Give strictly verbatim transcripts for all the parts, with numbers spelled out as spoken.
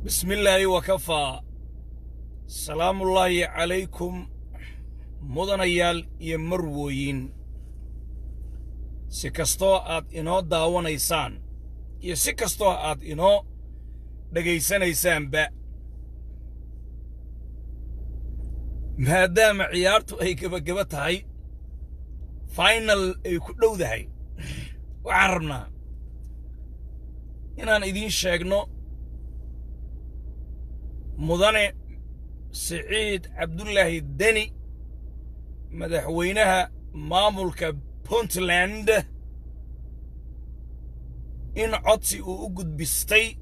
بسم الله وكفى سلام الله عليكم مدنيال يمروين سكستو آد إنو داوانيسان يسكستو آد إنو دقيسانيسان با مادام عيارتو أي كبا كبتهاي فاينل أي كدو دهاي وعربنا إنان إذين شاقنو مدن سعيد عبد الله الدني مدحوينها مامولك بونتلاند إن عطسي وقد بستي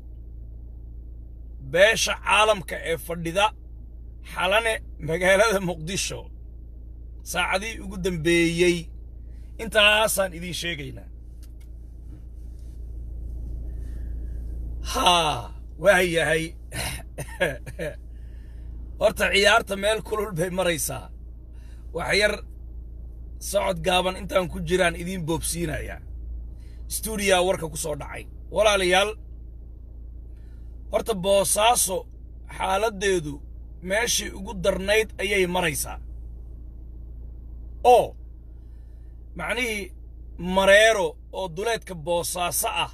باشا عالمك إفرددا حالاني مقالة مقدشو ساعدي وقدم بيي انت آسان إذي شيقينا ها وهي هي horta ciyaarta meel kulul bay maraysaa wax yar socod gaaban intaan ku jiraan idin boobsiinaya studio warka ku soo dhacay walaalayaal horta boosaaso xaaladeedu meeshii ugu darnayd ayay maraysaa oo macnihii mareero oo duleedka boosaaso ah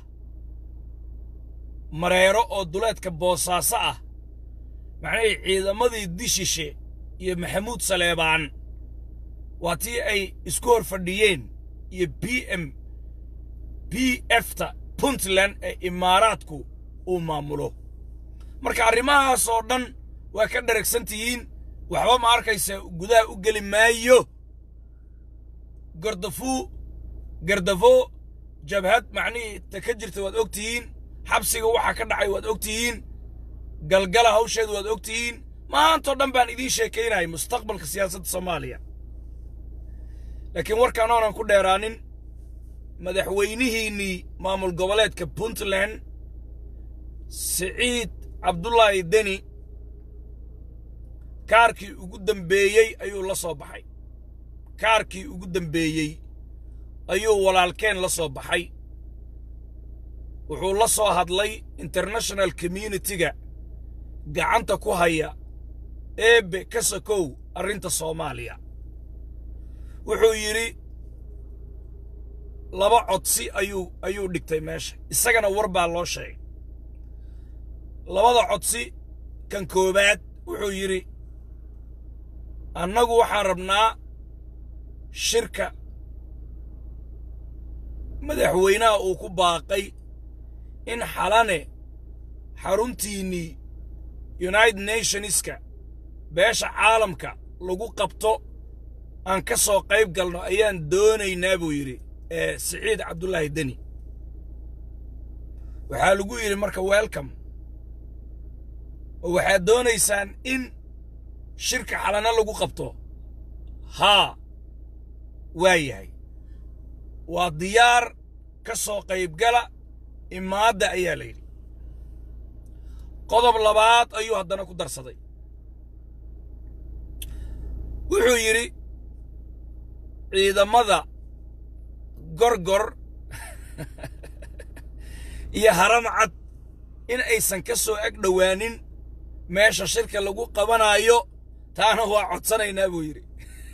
mareero oo duleedka boosaaso ah معني إذا ماذي ديشيشة يا محمود سليبان واتي أي سكور فرديين يا بي إم بي إفتا بونتلان إماراتكو ومامولو مركا رماها صوردن وكدرك سنتيين وحبا ماركايسا قدا أقلي مايو قردفو قردفو جبهات معني تكجرت واد أوكتين حبسي وحا كدعي واد أوكتين قلقلها هوشيد واد اوكتين ما انتو دنبان ايدين شاكيناي مستقبل كسياسة صوماليا لكن وركانونا نكون ديرانين مدحوينيهيني مامول قبلات كبونتلان سعيد عبد الله الدني كاركي وقدم بيي ايو لصوبحي كاركي وقدم بيي ايو والالكين لصوبحي وحو لصو هادلي international community gacanta ku haya eebe ka sakow arrinta Soomaaliya wuxuu yiri laba codsi ayuu ayuu dhigtay meesha isagana war baa loo sheegay labada codsi kan koobaad wuxuu yiri annagu waxaan rabnaa shirka madaxweynaha uu ku baaqay in xalane xaruntiini United Nationska beesha caalamka lagu qabto aan ka soo qayb galno ayaan doonaynaa buu yiri ee Saciid Cabdullaahi Dani waxa lagu yiri marka welcome waxa doonaysaan in shirka xalana lagu qabto ha waayahay waa diyaar ka soo qayb gala imaada ayaa leeyay qodob labaad ayuu haddana ku darsaday wuxuu yiri ciidamada gorgor iyo haramcad in aysan ka soo ag dhawaanin meesha shirka lagu qabanayo taana waa codsanaynaa buu yiri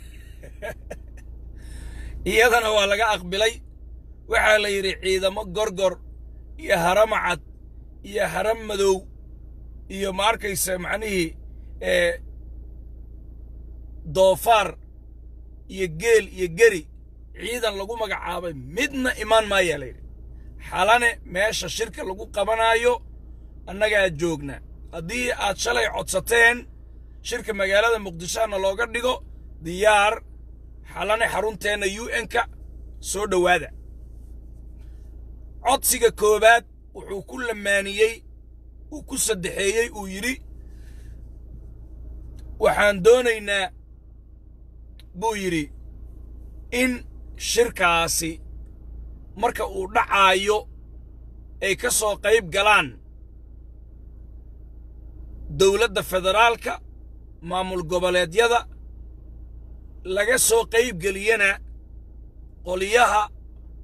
iyadana waa laga aqbalay waxa la yiri ciidamo gorgor iyo haramcad iyo haram madow iyo markaysa macnihii ee doofaar iyo geel iyo geri ciidan lagu magacaabay midna imaan ma yeelay xalane meesha shirka lagu qabanayo annaga joogna hadii aad shalay codsateen shirka magaalada Muqdisho looga dhigo diyaar xalane xarunteena U N-ka soo dhawaada codsiga koobaad wuxuu ku lamaaniyay uu ku saddexeeyay uu yiri waxaan doonaynaa buu yiri in shirkaasi marka uu dhacaayo ay ka soo qayb galaan dawladda federaalka maamul goboleedyada laga soo qayb galiyana qoliyaha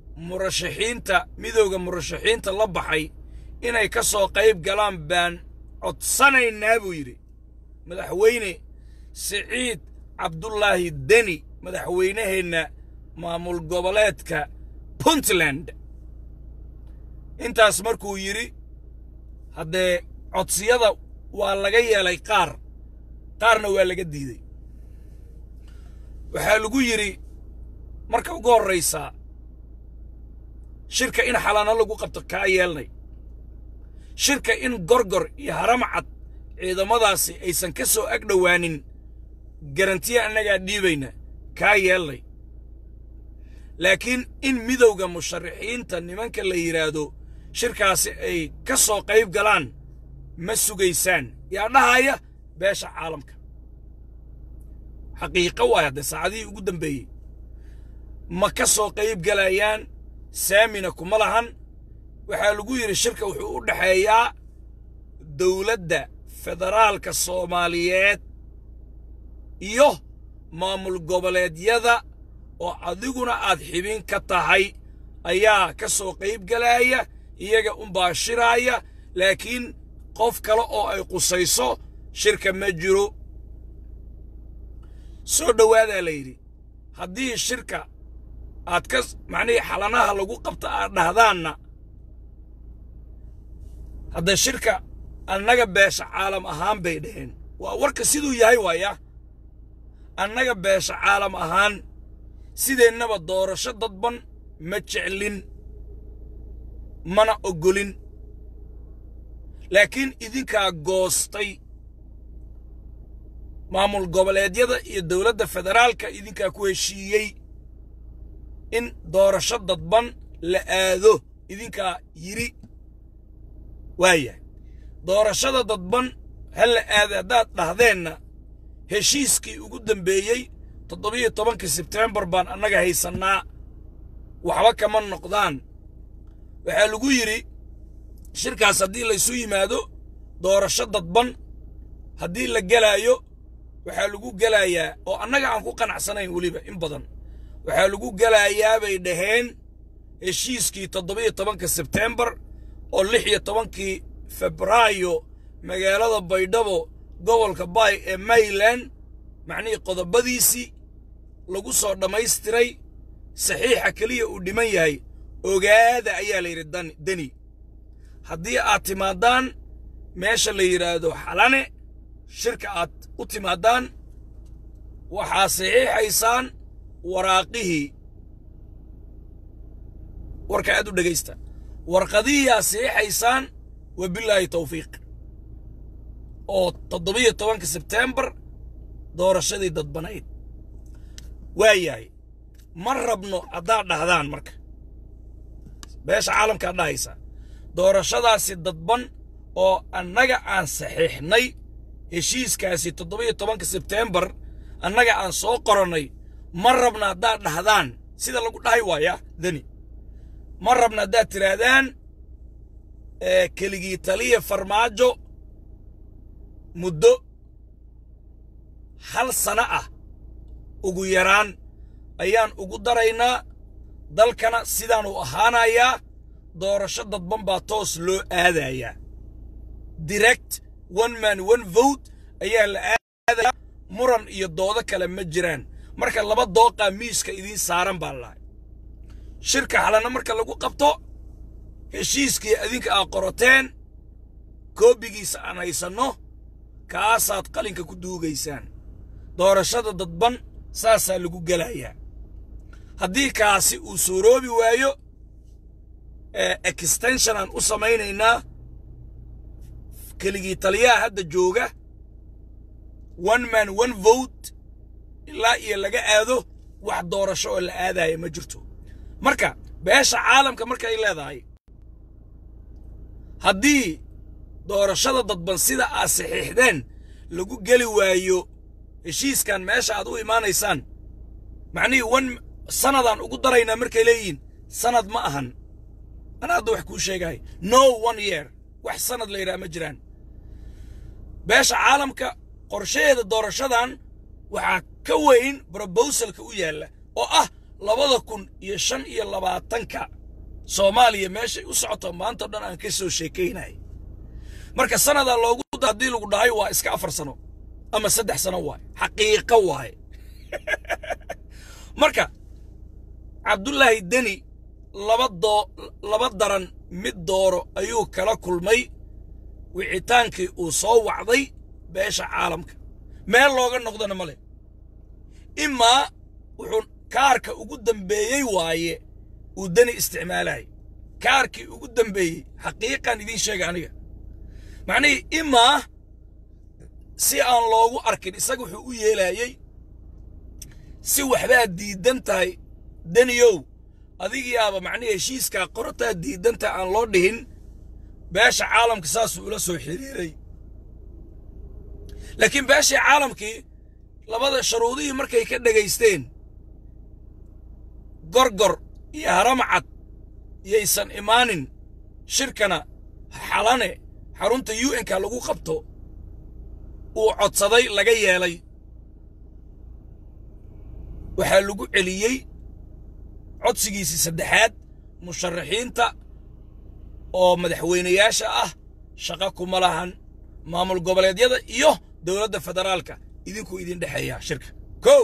murashaxiinta midowga murashaxiinta la baxay inay ka soo qayb galaan baan codsanaynaa buu yidhi madaxweyne siciid cabdullaahi deni madaxweynaheenna maamul goboleedka puntland intaas markuu yidhi haddee codsiyada waa laga yeelay qaar qaarna waa laga diiday waxaa lagu yidhi marka ugu horraysaa shirka in xalano lagu qabto kaa yeelnay shirka in gorgor iyo haramcad ciidamadaasi aysan ka soo ag dhowaanin garantiya annagaa dhiibayna kaa yeelnay laakiin in midowga musharaxiinta nimanka la yidhaahdo shirkaasi ay ka soo qayb galaan ma sugaysaan yaa dhahaya beesha caalamka xaqiiqo waay haddee saacadihii ugu dambeeyey ma ka soo qayb galayaan saamina kuma lahan waxaa lagu yidhi shirka wuxuu u dhexeeyaa dowladda federaalka soomaaliyeed iyo maamul goboleedyada oo adiguna aad xibin ka tahay ayaa ka soo qayb galaya iyaga unbaa shiraaya laakiin qof kale oo ay qusayso shirka ma jiro soo dhowaadaa la yidhi haddii shirka aad ka macnihii xalanaha lagu qabta aad dhahdaanna hadda shirka annaga beesha caalam ahaan bay dhaheen waa warka siduu yahay waaya annaga beesha caalam ahaan sideennaba doorasho dadban ma jeclin mana oggolin laakiin idinkaa goostay maamul goboleedyada iyo dowladda federaalka idinkaa ku heshiiyey in doorasho dadban la aado idinkaa yidhi waayahay doorashada dadban ha la aada haddaad dhahdeenna heshiiskii ugu dambeeyey toddobiyo tobanka sebtembar baan annaga haysannaa waxba kama noqdaan waxaa lagu yidhi shirkaas haddii laysu yimaado doorasho dadban haddii la gelaayo waxaa lagu gelayaa oo annaga aan ku qanacsanayn weliba in badan waxaa lagu gelayaa bay dhaheen heshiiskii toddobiyo tobanka sebtembar oo lix iyo tobankii febraayo magaalada baydhabo gobolka baay ee mayland macnihii qodobadiisii lagu soo dhammaystiray saxiixa keliya uu dhiman yahay ogaada ayaa la yidhi deni haddii aad timaadaan meesha la yidhaahdo xalane shirka aad u timaadaan waxaa saxiixaysaan waraaqihii warka aad u dhegaysta warqadihii aad saxiixaysaan wabilaahi tawfiiq oo toddobiyo tobanka sebtembar doorashadii dadbanayd waa yahay ma rabno haddaad dhahdaan marka beesha caalamkaad dhahaysaa doorashadaasi dadban oo annaga aan saxiixnay heshiiskaasi toddobiyo tobanka sebtembar annaga aan soo qorannay ma rabna haddaad dhahdaan sida lagu dhahay waaya deni ma rabna haddaad tidhaahdaan keligii taliya farmaajo muddo hal sano ah ugu yaraan ayaan ugu daraynaa dalkana sidaanu ahaanayaa doorasho dadban baa toos loo aadayaa direct one man one vote ayaa la aadayaa muran iyo doodo kale ma jiraan marka laba dooqaa miiska idiin saaran baa lahay shirka xalana marka lagu qabto heshiiskii adinka aad qorateen koobigiisa aan haysanno kaasaad qalinka ku duugaysaan doorashada dadban saasaa lagu gelayaa haddii kaasi uu suuroobi waayo extension aan u samaynaynaa keligii taliyaha hadda jooga one man one vote ilaa iyo laga aado wax doorasho oo la aadaya ma jirto marka beesha caalamka markay leedahay haddii doorashada dadban sida aad saxiixdeen lagu geli waayo heshiiskan meesha aad u imaanaysaan macnihii wan sanadaan ugu daraynaa markay leeyihiin sanad ma ahan ana hadda wax kuu sheegahay no one year wax sanad la yidhaha ma jiraan beesha caalamka qorshaheeda doorashadan waxaa ka weyn brobosalka u yaalla oo ah labada kun iyo shan iyo labaatanka soomaaliya meeshay u socoto maanta dhan aan ka soo sheekaynay marka sanadaa loogu shuruudda haddii lagu dhahay waa iska afar sano ama saddex sano waaye xaqiiqo waaye marka cabdullaahi deni laba doo laba daran mid dooro ayuu kala kulmay wicitaankii uu soo wacday beesha caalamka meel looga noqdana male imaa wuxuu kaarka ugu dambeeyey waaye uu deni isticmaalay kaarkii ugu dambeeyey xaqiiqan idiin sheega aniga macnihii imaa si aan loogu arkin isaga wuxuu u yeelayay si waxbaa diidan tahay deniyow adigiyaaba macnihii heshiiskaa qorataa diidanta aan loo dhihin beesha caalamka saasuu ula soo xiriiray laakiin beeshii caalamkii labada sharuudihii markay ka dhegaysteen gorgor iyo haramcad yaysan imaanin shirkana xalane xarunta u n ka lagu qabto uu codsaday laga yeelay waxaa lagu celiyey codsigiisii saddexaad musharaxiinta oo madaxweynayaasha ah shaqo kuma lahan maamul goboleedyada iyo dowladda federaalka idinku idin dhexeeya shirka kow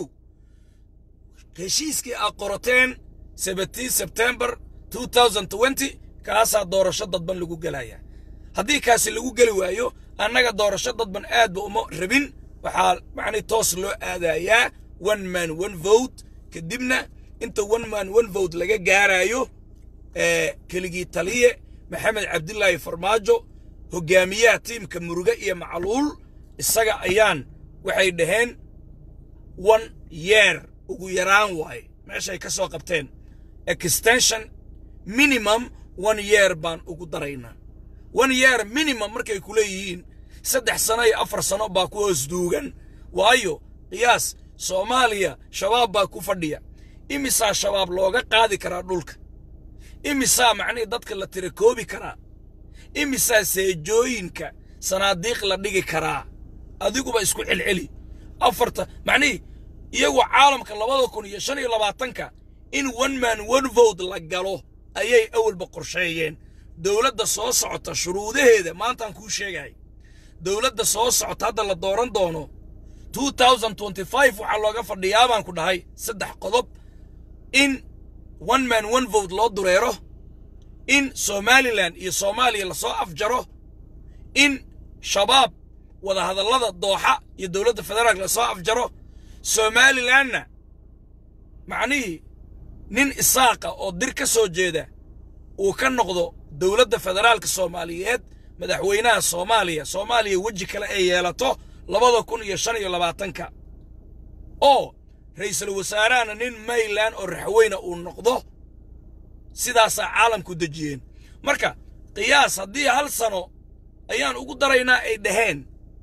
heshiiskii aad qorateen seventeen September twenty twenty kaasaa doorasho dadban lagu gelaya haddii kaasi lagu geli waayo annaga doorasho dadban aad ba uma rabin waxaa macnii toos loo aadayaa one man one vote kadibna inta one man one vote laga gaarayo ee keligii taliye maxamed cabdillaahi farmaajo hogaamiyaha tiimka muruga iyo macluul isaga ayaan waxay dhaheen one year ugu yaraan waay meeshay ka soo qabteen extension minimum one year baan ugu daraynaa one year minimum markay ku leeyihiin saddex sano iyo afar sano baa ku hoos duugan waayo qiyaas soomaaliya shabaab baa ku fadhiya imisaa shabaab looga qaadi karaa dhulka imisaa macnii dadka la tira koobi karaa imisaa seejooyinka sanaadiiq la dhigi karaa adiguba isku celceli afarta macnii iyagu caalamka labada kun iyo shan iyo labaatanka in one man one vote la galo ayay awalba qorsheeyeen dowladda soo socota shuruudaheeda maantaan kuu sheegay dowladda soo socota hadda la dooran doono twenty twenty-five waxaa looga fadhiyaa baan ku dhahay saddex qodob in one man one vote loo dureero in Somaliland iyo Soomaaliya la soo afjaro in shabaab wada hadallada dooxa iyo dowladda federaalka la soo afjaro Somalilandna macnii nin isaaqa oo dir ka soo jeeda uu ka noqdo dowladda federaalka Soomaaliyeed madaxweynaha Soomaaliya Soomaaliya waji kale ay yeelato labada kun iyo shan iyo labaatanka oo ra'iisul wasaaraha nin Mayland oo raxweyna uu noqdo sidaas caalamku dajiyeen marka qiyaas haddii hal sano ayaan ugu daraynaa ay dhaheen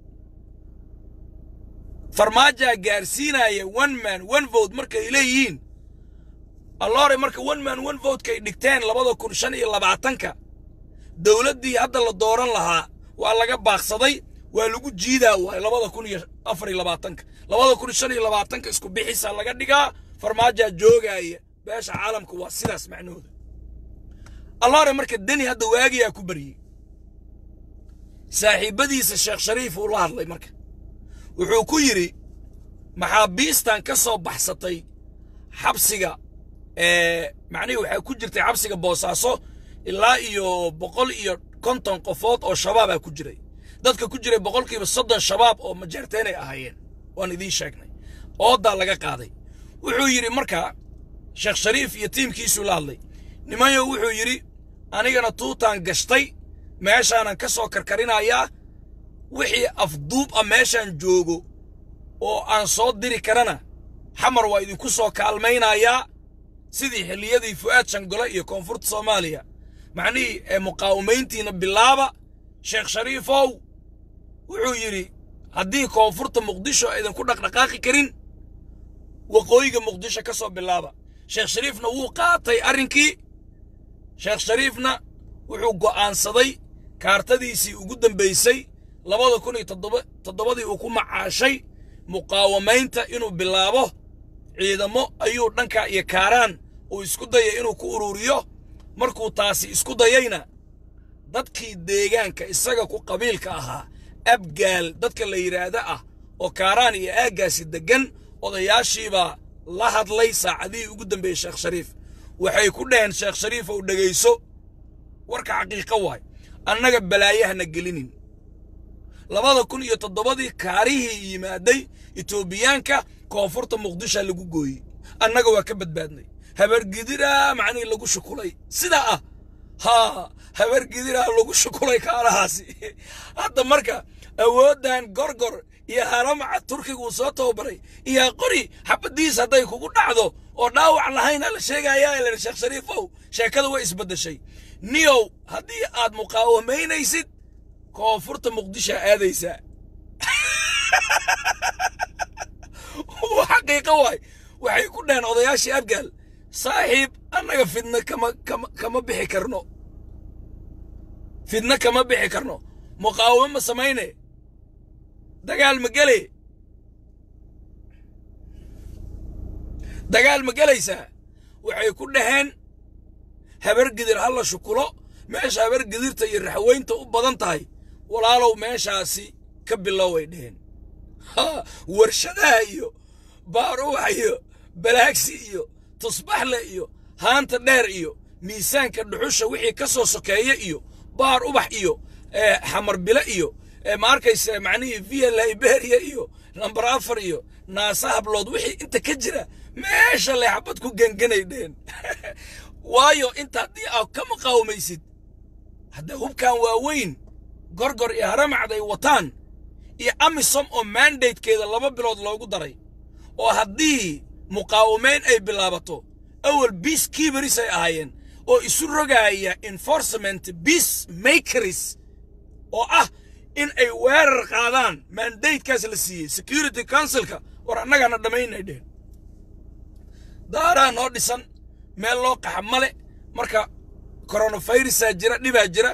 farmaajo gaarsiinaya one man one vote markay leeyihiin alloore marka one man one vote kay dhigteen labada kun iyo shan iyo labaatanka dowladdii hadda la dooran lahaa waa laga baaqsaday waa lagu jiidaa waay labada kun iyo afar iyo labaatanka labada kun iyo shan iyo labaatanka isku bixisa laga dhigaa farmaajo joogaya beesha caalamku waa sidaas macnooda alloore marka deni hadda waagiyaa ku bariyey saaxiibadiisa sheekh shariif uu la hadlay marka wuxuu ku yiri maxaabiistan ka soo baxsatay xabsiga ee macnii waxa ku jirtay xabsiga Boosaaso ilaa iyo boqol iyo konton qofood oo shabaab ah ku jiray dadka ku jiray boqolkiiba soddon shabaab oo majeerteen ay ahaayeen waan idin sheegnay ooda laga qaaday wuxuu yiri marka sheekh shariif iyo tiimkiisu la hadlay nimayo wuxuu yiri anigana tuutaan gashtay meeshaanan ka soo karkarinayaa wixii afduub ah meeshaan joogo oo aan soo diri karana xamar waa idinku soo kaalmaynayaa sidii xilliyadii Fuaad Shangole iyo koonfurta Soomaaliya macnii ee muqaawamayntiina bilaaba sheekh shariifow wuxuu yiri haddii koonfurta muqdisho aydan ku dhaqdhaqaaqi karin waqooyiga muqdisho ka soo bilaaba sheekh shariifna wuu qaatay arrinkii sheekh shariifna wuxuu go'aansaday kaartadiisii ugu dambeysay labada kun iyo toddobadii uu ku macaashay muqaawamaynta inuu bilaabo ciidamo ayuu dhanka iyo kaaraan uu isku dayay inuu ku ururiyo markuu taasi isku dayayna dadkii deegaanka isaga ku qabiilka ahaa abgaal dadka la yiraahdo ah oo kaaraan iyo aagaasi degan odayaashiiba la hadlay saacadii ugu dambeeyay Sheekh Shariif waxay ku dhaheen Sheekh Shariif oo dhageyso warka xaqiiqo waay annaga balaayahna gelinin labada kun iyo toddobadii kaarihii yimaaday Itoobiyaanka koonfurta Muqdisho lagu gooyay annaga waa ka badbaadnay habar gidira macnii lagu shukulay sida ah ha habar gidira lagu shukulay kaarahaasi hadda marka awoodan gorgor iyo haramaca Turkigu soo toobaray iyo qori xabadiis haday kugu dhacdo oo dhaawac lahayn la sheegayaa ilaa Sheekh Shariifow sheekada way isbedeshay niyow hadii aad muqaawameynaysid koonfurta Muqdisho aadaysa xaqiiqo waay waxay ku dhaheen odayaashii abgaal saaxiib annaga fidna kama kama kama bixi karno fidna kama bixi karno muqaawamo sameeyne dagaal ma galay dagaal ma galaysa waxay ku dhaheen habar gidir hal shukulo meesha habar gidirta iyo raxweynta u badan tahay walaalow meeshaasi ka biloway dhaheen warshadaha iyo baaruwayo balaagsi iyo tusbaxle iyo haanta dheer iyo miisaanka dhuxusha wixii ka soo sokeeyay iyo baar ubax iyo xamar bila iyo ma arkaysa macnii via Liberia iyo number afar iyo naasa hablood wixii inta ka jira meesha la xabad ku ganganaydeen waayo inta hadii aad ka maqawmaysid hadda hubkan waa weyn gorgor iyo haramacday wataan iyo amisom oo mandate-keeda laba bilood loogu daray oo hadii muqaawameyn ay bilaabato awal peacekeepers ay ahaayeen oo isu rogaya enforcement peacemakers oo ah in ay weerar qaadaan mandate-kaas la siiyay security council-ka war annagana dhamaynay dheen daaraan oo dhisan meel loo qax male marka coronavirus jira dhibaa jira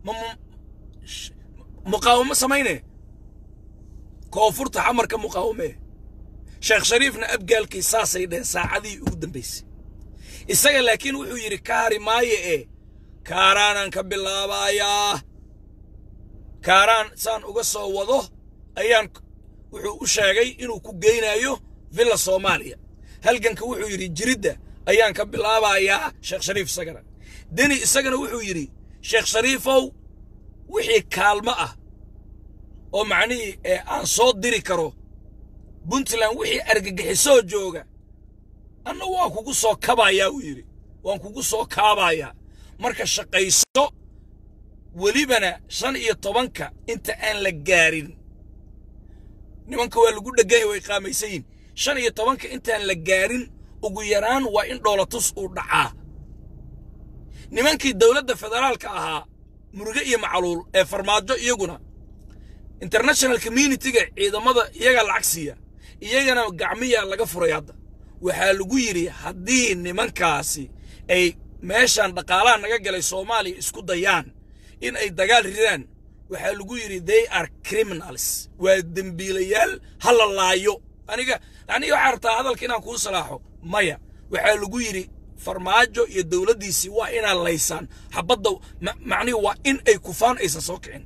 muqaawamo sameeyne koonfurta xamarka muqaawame Sheekh Shariifna abgaalkii saasay dheen saacadii ugu dambeysay isaga laakiin wuxuu yiri kaari maaye ee kaaraanan ka bilaabayaa kaaraan saan uga soo wado ayaan wuxuu u sheegay inuu ku geynayo villa Soomaaliya halganka wuxuu yiri jiridda ayaan ka bilaabayaa Sheekh Shariif sagara dani isagana wuxuu yiri Sheekh Shariifow wixii kaalmo ah oo macnii aan soo diri karo Puntland wixii argagixiso jooga anna waa kugu soo kabaya uu yiri waan kugu soo kaabaya marka shaqayso walibana shan iyo tobanka inta aan la gaarin nimanka waa lagu dhagay way qaamaysayn shan iyo tobanka inta aan la gaarin ugu yaraan waa in dowlatus uu dhacaa nimankii dawladda federaalka ahaa muruge iyo macluul ee farmaajo iyaguna international community-ga ciidamada iyaga lacag siiya iyagana gacmiya laga furay hadda waxaa lagu yiri hadii nimankaasi ay meeshan dhaqaalaha naga galay Soomaaliya isku dayaan in ay dagaal ridaan waxaa lagu yiri they are criminals waa dambiilayaal halalaayo aniga aniga waxa artaa hadalka inaan ku salaaxo maya waxaa lagu yiri farmaajo iyo dawladdiisi waa inaan laysan xabadda macni waa in ay kufaan aysan soo kicin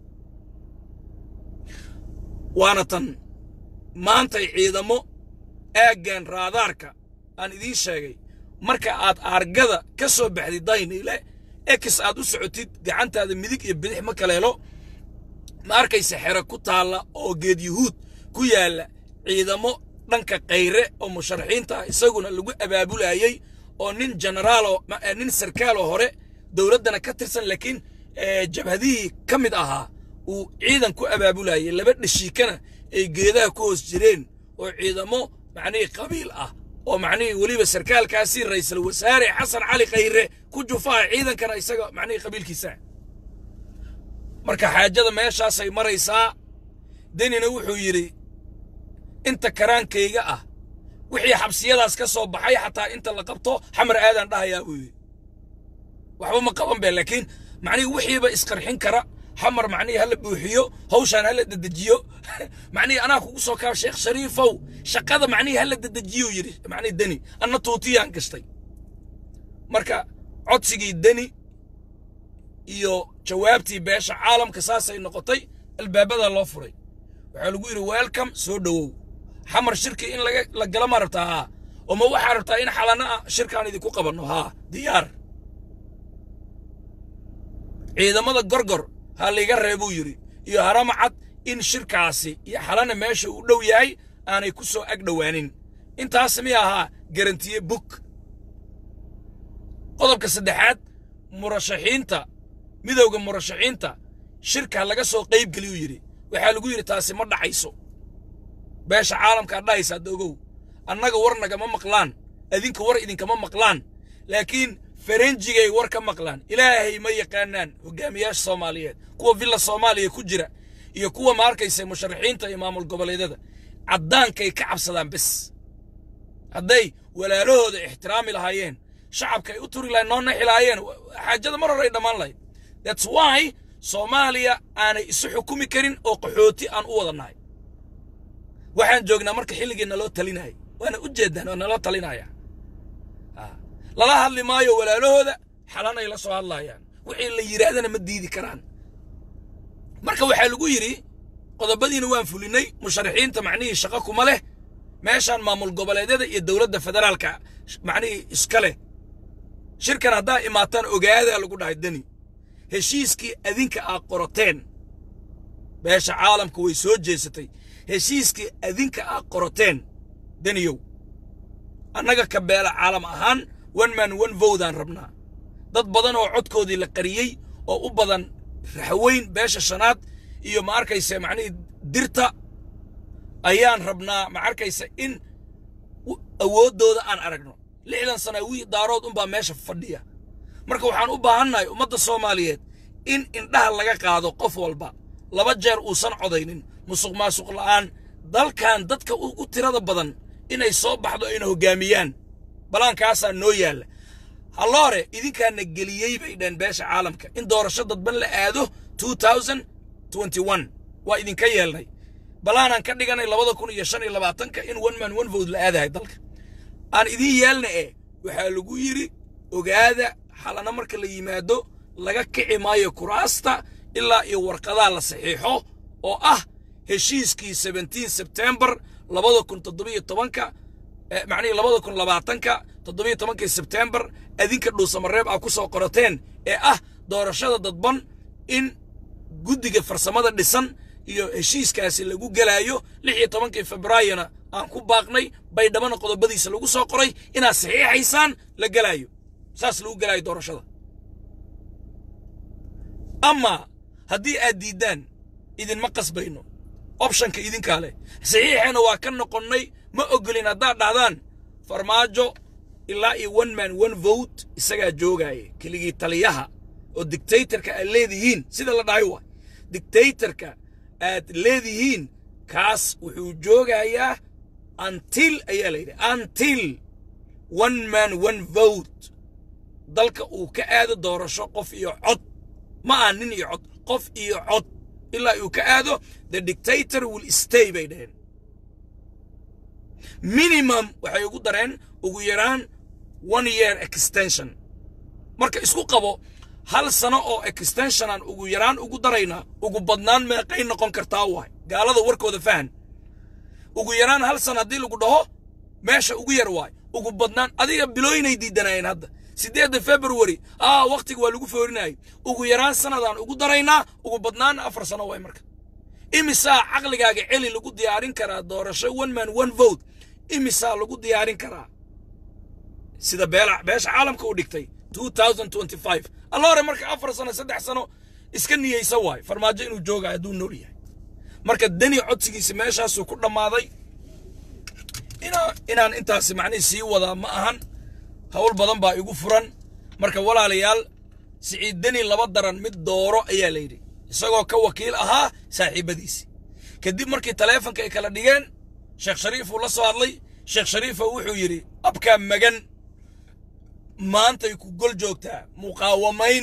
waana tan maanta ciidamo aagan raadaarka aan idin sheegay marka aad argada ka soo baxday daynile ex aad u socotid gacantaada midig iyo bidix ma kaleelo ma arkaysa xero ku taala oo geed yuhuud ku yaala ciidamo dhanka qayre oo musharaxiinta isaguna lagu abaabulayay oo nin generaal oo nin sarkaal oo hore dawladana ka tirsan laakiin jabhadii kamid ahaa uu ciidan ku abaabulayay laba dhashiikana ay geedaha ku hoos jireen oo ciidamo macnii qabiil ah oo macnii waliba sarkaalkaasi ra'iisul wasaare Xasan Cali Khayre ku jufaa ciidankana isaga macnii qabiilkiisa marka xaajada meeshaas ay maraysaa danina wuxuu yiri inta karaankayga ah wixii xabsiyadaas ka soo baxay xataa inta la qabto xamar aadan dhahayaa uu waxba ma qaban baa laakiin macnii wixiiba isqarxin kara حمر معني هلا بوحيو هوشان هلا ددجيو معني أنا كوسو كا شيخ شريفو شقادة معني هلا ددجيو يري معني الدني أنا توتيان كشتي مركا عدسي الدني iyo jawaabtii beesha caalamka saasay noqotay البابدا الله فري وحلو يقول ويلكم سودو حمر شركة إن لقى لقى ما ربطها وما واحد ربطها إن حلنا شركة عن ذي كوكبنا ها ديار إذا ماذا قرقر هاللي قربوا يري يا هرم عد إن شركة عسي يا حلنا ماشي ولو ياي أنا يكسو أقدوانين أنت اسميها جرنتي بوك قضب كسدحات مرشحين تا ميدوغ مرشحين تا شركة لقى سو قيب قليو يري وحالو يري تاسي مرد حيسو باش عالم كاردايس هادوغو أنك ورنا كما مقلان أذينك ور إذن كما مقلان لكن فرنجي ور كما مقلان إلهي ما يقانان وقامياش صوماليات كوا فيلا صوماليا كجرة يكوا ماركيس مشرحين تا إمام القبلي ده عدان كي كعب صدام بس هدي ولا له ده احترامي لهايين شعب كي أطوري لأنه نحي لهايين حاجة مرة رأي دمان لاي that's why صوماليا أنا إسو حكومي كرين أو قحوتي أن أوضناي waxaan joognaa marka xilligeena loo talinayo waana u jeedaan oo nala talinaya ah lala hadli maayo walaalahooda xalanay la soo hadlayaan wixii la yiraahdana ma diidi karaan marka waxa lagu yiri qodobadiina waan fulinay musharaxiinta macnihii shaqo kuma leh meeshan maamul goboleedyada iyo dawladda federaalka macnihii iskale shirkan hadaa imaataan ogaada lagu dhahay dani heshiiskii adinka aa qorateen beesha caalamku way soo jeesatay heshiiskii adinka aa qorateen daniyow annaga ka beela caalam ahaan one man one vote aan rabnaa dad badan oo codkoodii la qariyey oo u badan raxweyn beesha shanaad iyo ma arkaysa macnihii dirta ayaan rabnaa ma arkaysa in awoodooda aan aragno lixdan sano wii daarood unbaa meesha fadhiya marka waxaan u baahannahay ummadda Soomaaliyeed in indhaha laga qaado qof walba laba jeer uusan codaynin musuq maasuq la'aan dalkan dadka ugu tirada badan inay soo baxdo inay hogaamiyaan balaankaas noo yaala haloore idinkaana geliyay bay dhan beesha caalamka in doorasho dadban la aado two thousand twenty-one waa idinka yeelnay balaanan ka dhiganay laba kun iyo shan iyo labaatan ka in one man one vote la aadahay dalka aan idin yeelnay ee waxa lagu yiri ogaada xalana marka la yimaado laga kici maayo kuraasta ilaa iyo warqadaha la saxiixo oo ah heshiiskii seventeen September laba kun toddoba iyo toban ka macnii laba kun labaatan ka toddoba iyo toban September adinka dhuusamareeb aa ku soo qorateen ee ah doorashada dadban in guddiga farsamada dhisan iyo heshiiskaasi lagu galaayo lix iyo toban Febraayo aan ku baaqnay bay dhabana qodobadiisa lagu soo qoray inaa saxiixaysaan la galaayo saas lagu galaayo doorashada ama haddii aad diidaan idin ma qasbayno option ka idin kale saxiixana waa ka noqonnay ma ogolin hadaa dhaadaan farmaajo ilaa iyo one man one vote isaga joogay keligii taliyaha oo dictatorka ay leedihiin sida la dhahay waa dictatorka aad leedihiin kaas wuxuu joogayaa until ayaa leeyahay until one man one vote dalka uu ka aado doorasho qof iyo cod ma aanin iyo cod qof iyo cod إلا يكادو the dictator will stay by then minimum waxay ugu dareen ugu yaraan one year extension marka isku qabo hal sano oo extension aan ugu yaraan ugu darayna ugu badnaan meeqay noqon kartaa waay gaalada warkooda fahan ugu yaraan hal sano hadii lagu dhaho meesha ugu yar waay ugu badnaan adiga bilooyinay diidanayeen hadda sideeda February ah waqtiga waa lagu foorinay ugu yaraan sanadan ugu darayna ugu badnaan afar sano way marka imisa aqligaaga celi lagu diyaarin karaa doorasho one man one vote imisa lagu diyaarin karaa sida beela beesha caalamka u dhigtay two thousand twenty-five alloore marka afar sano saddex sano iska niyeysa waay farmaajo inuu jooga aduu nool yahay marka dani codsigiisa meeshaas ku dhamaaday ina inaan intaas macnii sii wada ma ahan hawl badan baa igu furan marka walaalayaal Siciid Dani laba daran mid dooro ayaa leeyay isagoo ka wakiil ahaa saaxiibadiisi kadib markii taleefanka ay kala dhigeen Sheekh Shariif uu la soo hadlay Sheekh Shariif wuxuu yiri abka magan maanta ay ku gol joogtaa muqaawamayn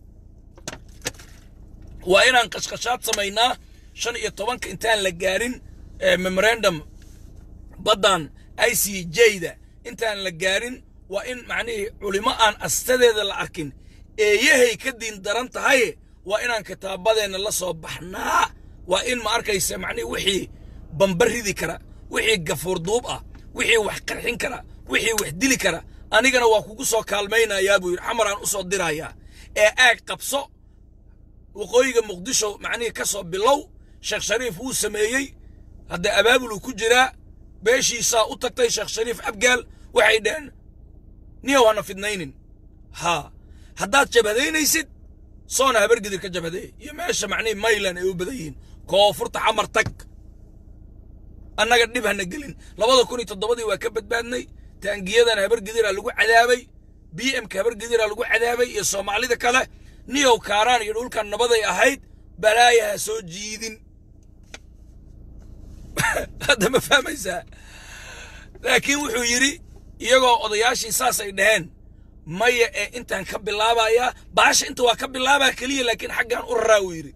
waa inaan qashqashaad samaynaa shan iyo toban intaan la gaarin memorandum badan I C J-da intaan la gaarin waa in macnii culimo aan astadeeda la arkin eeyahay ka diin daran tahay waa inaan kitaabadeena la soo baxnaa وإن ما أركيس معني وحي بمبردي كرا وحي قفور دوب آه وحي وحقرحين كرا وحي وحدلي كرا أنا جنا وأكوكو سو كالمينا يا أبو حمران أصل درايا إيه قبصو وقويق مقدشو معني كسو بلو شيخ شريف هو سميي هذا أبابلو كجرا بيشي سا أتكتي شيخ شريف أبقال وحيدان نيو أنا في النينين ها هدات جبهدين يسد صونا هبرقدر كجبهدين يماشى معني ميلان أيو بدين كوفرت عمرتك أنا قد نبها نقلين لبضا كوني تضبضي وكبت باني تانقيادا هبرقدر لقو عذابي بي ام كهبرقدر لقو عذابي يا صومالي ذا كلا نيو كاران يقول كان نبضي أهيد بلايا سو جيدين هذا ما فهم إيسا لكن وحو يري يقو odayaashii saas ay dhaheen maya ee intaan ka bilaabaya baasha inta waa ka bilaabaa kaliya laakiin xaggan u raawiri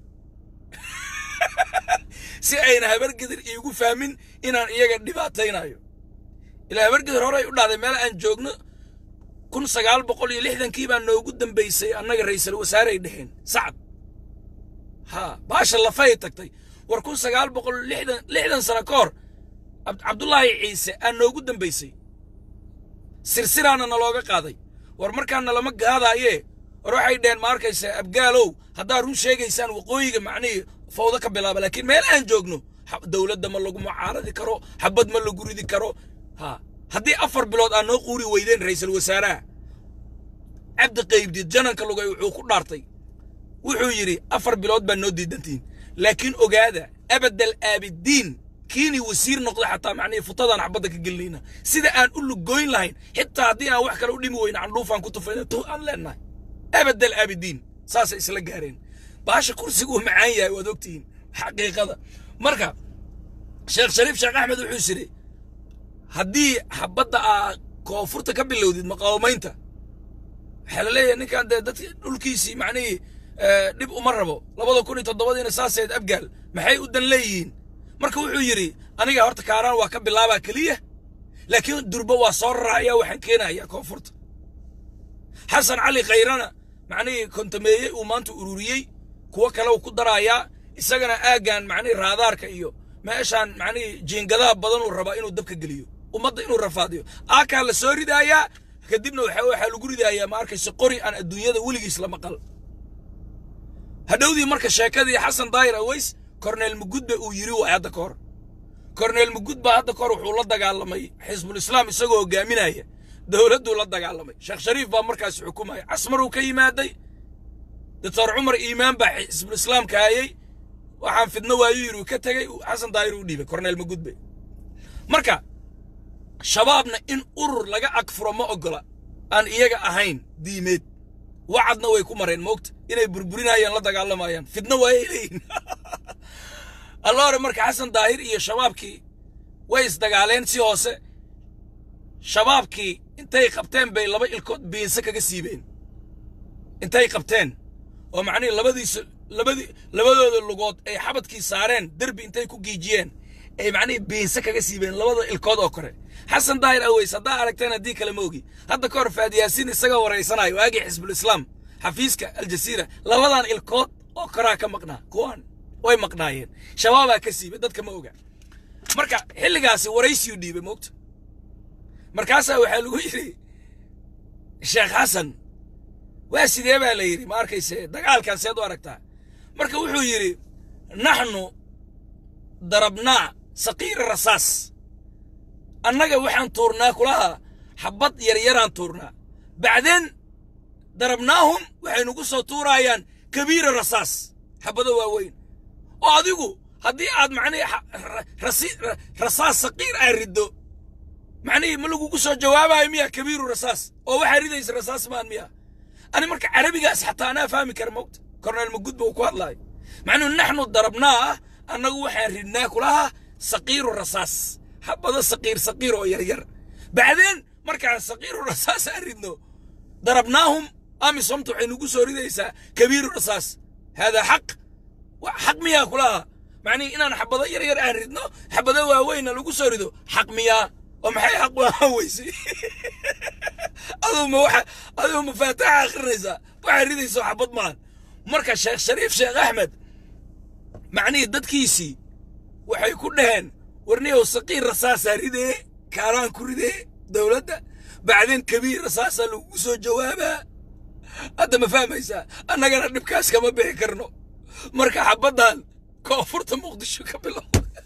si ayna habargidir iigu fahmin inaan iyaga dhibaataynayo ila habargidir hore u dhaaday meel aan joogno kun sagaal boqol iyo lixdan kii baa noogu dambeysay annaga ra'iisul wasaare ay dhaheen sacad ha baasha la fay tagtay war kun sagaal boqol iyo lixdan sano ka hor Abdullaahi Ciise aan noogu dambeysay سرسرانا نلوغا قاداي war markaana lama gaadaaye war waxay dheen ma arkaysa abgaalow hadaa run sheegaysaan waqooyiga macnii fawda ka bilaaba laakiin meel aan joogno dawladda ma lagu mucaaradi karo xabad ma lagu ridi karo ha hadii afar bilood aan noo quuri weydeen ra'iisul wasaaraha abdi qaybdid jananka lugay wuxuu ku dhaartay wuxuu yiri afar bilood baan noo diidantiin laakiin ogaada abadal aabidiin كيني وسير نقضي حتى معني فتاة أنا حبضك قلينا سيدا أن أقول له جوين لاين حتى عدينا وحكا لو ديمو وين عن لوفان كنتو فينا تو أن لنا أبدا الأبدين ساسا إسلا جارين باشا كرسيقوه معايا ودوكتين حقيقة هذا مركا شيخ شريف شيخ أحمد الحسري هدي حبضا كوفرتا قبل لو ديد مقاومين تا حلالي أني كان دادت الكيسي معني نبقوا مربو لابدو كوني تضبادين ساسا يد أبقال محي قدن ليين marka wuxuu yiri aniga horta kaaraan waa ka bilaabaa kaliya laakiin durba waa soo raacaya waxaan keenayaa koonfurta Xasan Ali Khayrana macnii kontameeyay uu maanta ururiyay kuwa kale uu ku daraaya isagana aagan macnii raadaarka iyo meeshan macnii jiingadaha badan uu raba inuu dabka galiyo ummadda inuu rafaadiyo aaka la soo ridaaya kadibna waxa waxa lagu ridaaya ma arkayso qori aan adduunyada weligiis la maqal hadawdii marka sheekadii Xasan Daayir Aways كورنيل مجود بيجريوا هذا كور كورنيل مجود بهذا كور وحول دجالمي حزب الإسلام يسووا جاميناية دولة دولة دجالمي شيخ شريف بمركز حكومة عسمر وكيمادي دكتور عمر إمام بحزب الإسلام كاي وحن في النواير وكتجي وحسن داير وديبه كورنيل مجود بي مركا شبابنا إن أور لقى أكفر ما أقلا أن إيجا أهين ديمت وعدنا ويكون مرين موقت إنه بربرين هايان لا دجالم هايان في النوايرين الله مرك حسن داير إيه شبابكي ويس دجالين سياسة شبابكي انتي قبتين بين لبا الكود بين سكة جسيبين انتي قبتين ومعني لبدي س... لبدي لبدي اللقط اي حبتكي صارين دربي انتي كو جيجين اي معني بين سكة جسيبين لبدي الكود أكره حسن داير أوي صدق عليك دي كلموجي هذا كور فادي ياسين السجا ورئيسنا واجي حزب الإسلام حفيزك الجزيرة لبدي الكود أكره كمقنا كوان way maqnaayeen shabaaba ka siibay dadka ma oga marka xilligaasi waraysi u dhiibay moogta markaas waxa lagu yiri Sheekh Xasan waa sidee baa la yiri ma arkayse dagaalkan seed u aragtaa marka wuxuu yiri nahnu darabna saqiir rasaas annaga waxaan tuurnaa kulaha xabad yar yaraan tuurnaa bacdeen darabnaahum waxay nagu soo tuurayaan kabiir rasaas xabada waaweyn وأديكو هدي عاد معني رصي رصاص صغير أريدو معني ملوكو كسر جوابها مية كبير ورصاص أو واحد يريد يصير رصاص مان مية أنا مرك عربي جالس حتى أنا فاهمي كرموت كرنا الموجود بوقوات لاي مع إنه نحن ضربناه أنا واحد ردناه كلها صغير ورصاص حبة صغير صغير ويرير بعدين مرك على الصغير والرصاص أريدناه ضربناهم أمي صمتوا حين كسر يريد كبير ورصاص هذا حق حق مياه كلها معني إن أنا حبض ير ير أردنا حبض وين لو كسردو حق مياه ومحي حق وهويسي أذو واحد أذو مفاتيح آخر رزا واحد يريد يسوي حبض مان مركز شيخ شريف شيخ أحمد معني ددكيسي waxay ku dhaheen warniyow saqiir rasaasa ridee kaaraan ku ridee dawladda bacdeen kabiir rasaasa lagu soo jawaabaa hadda ma fahmaysaa annagana dhibkaas kama bixi karno marka xabadan koonfurta muqdisho ka bilow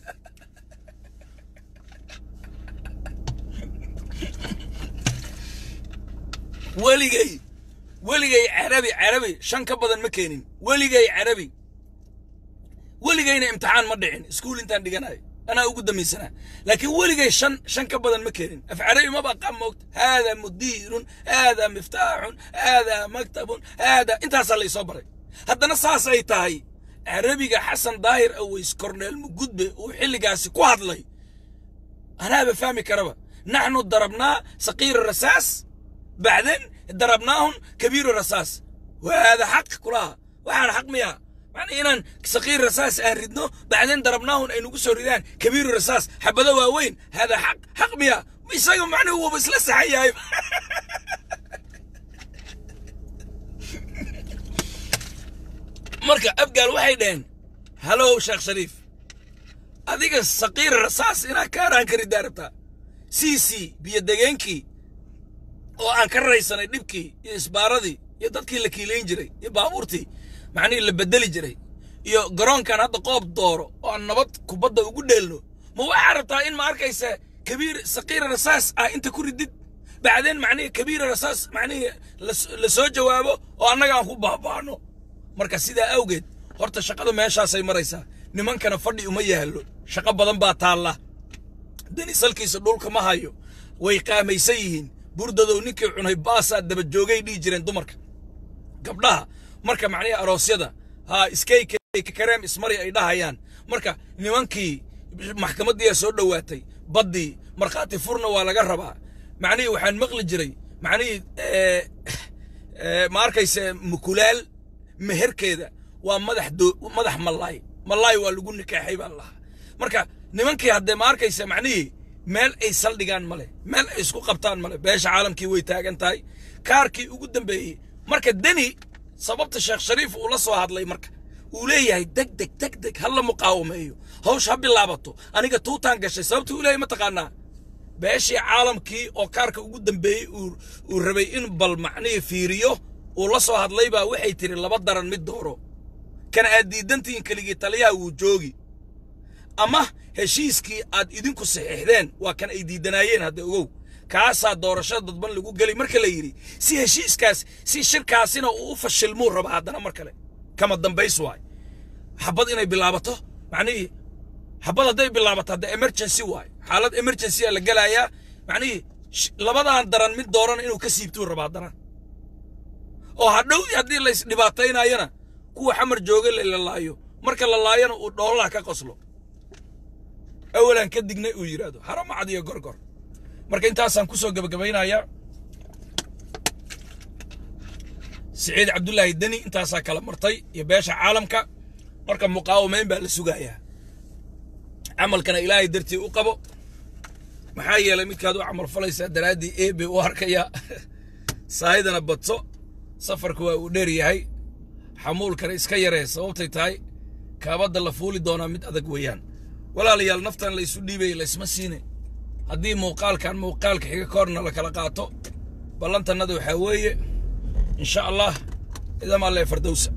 weligay weligay carabi carabi shan ka badan ma keenin weligay carabi weligayna imtixaan ma dhicin iskuul intaan dhiganayo أنا أقول دمي سنة لكن ولي شن شن كبدن مكين أفعلي ما بقى موت هذا مدير هذا مفتاح هذا مكتب هذا أنت أصل لي صبري هذا نصاص أي تاي عربي حسن ظاهر أو يسكرنا الموجود به وحل جالس كواد لي أنا بفهمي كربا نحن ضربناه صقير الرصاص بعدين ضربناهم كبير الرصاص وهذا حق كلها وأنا حق مياه يعني إن صغير رصاص أهردناه بعدين ضربناهم أي نقص ردان كبير الرصاص حبذا وين هذا حق حق مياه مش يسوي معناه هو بس لسه حي مركا أبقى الوحيدين هلو شيخ شريف هذيك الصغير الرصاص هنا كان أنكر داربتا سي سي بيدقينكي وأنكر رئيسنا يدبكي يسباردي يدكي لكي لينجري يبابورتي معني اللي بدلي جري يو قرون كان هذا قوب دوره والنبض كبضة وقول له مو عارفة إن ما أركيسه كبير صغير رصاص آه أنت كردد بعدين معني كبير رصاص معني لسوي جوابه وأنا قاعد أخوب بابانو مركز سيدا أوجد هرت الشقة ما يشاء سي مريسا نمان كان فردي أمية هلو شقة بدن باتالله دني سلكي سدول كما هايو ويقام يسيهن بردو نيكي عناي باسا دب جوجي دي جيران دمرك قبلها marka macnaha aroosyada ha iskay ka kareem ismari ay dhahayaan marka nimankii maxkamadii soo dhawaatay badii marxaati furna waa laga rabaa macnaha waxaan maqli jiray macnaha ee ee ma arkayse mukulaal meherkeeda waa madax madax malaay malaay waa lagu nikaaxay baa Allah marka nimankii hadda ma arkayse macnaha meel ay saldhigaan male meel ay isku qabtaan male beesha caalamkii way taagan tahay kaarkii ugu dambeeyay marka dani sababta sheekh shariif uu la soo hadlay marka uu leeyahay deg deg deg deg hal la muqaawameeyo hawsh ha bilaabato aniga tuutaan gashay sababta uu leeyahay ma taqaanaa beeshii caalamkii oo kaarka ugu dambeeyay uu uu rabay in bal macnii fiiriyo uu la soo hadlay baa waxay tiri laba daran mid dooro kan aad diidantiin kaligii taliyaha uu joogi ama heshiiskii aad idinku saxiixdeen waa kan ay diidanaayeen hadda ogow كاسا دورشة ضدبن لقو قالي مركلة يري سي هشيس كاس سي شركاسينا وفشل مو ربع هذا مركلة كما الدنبيس واي حبض إني بلعبته معني حبض هذا بلعبته هذا إمرجنسي واي حالات إمرجنسي اللي قالها يا معني لبضا عن دران ميت دوران إنه كسيبتو ربع دران أو هادو يدي اللي نباتين أينا كو حمر جوجل إلا الله يو مركل الله ينا ودولة كقصلو أولا كدقنا ويرادو حرام عادي يا قرقر marka intaasaan ku soo gabagabaynaya Saciid Cabdullaahi Dani intaasaa kala martay iyo beesha caalamka marka muqaawameyn baa la sugayaa amalkana Ilaahay dartii u qabo maxaa yeelay midkaad u amal falaysa daraadii eebe u arkaya saayidana badso safarku waa u dheer yahay xamuulkana iska yaree sababtay tahay kaabada la fuuli doona mid adag weeyaan walaalayaal naftan la isu dhiibay la isma siinay haddii muuqaalkan muuqaalka xiga koorna la kala qaato ballantanadu waxa weeye insha Allah idama la fardowsa